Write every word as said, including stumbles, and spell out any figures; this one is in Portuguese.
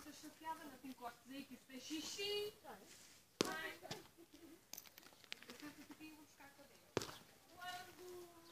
estás chateada, não te encostes aí que isso tem xixi. Vai. Eu sempre aqui e vou buscar a cadeira. Quando...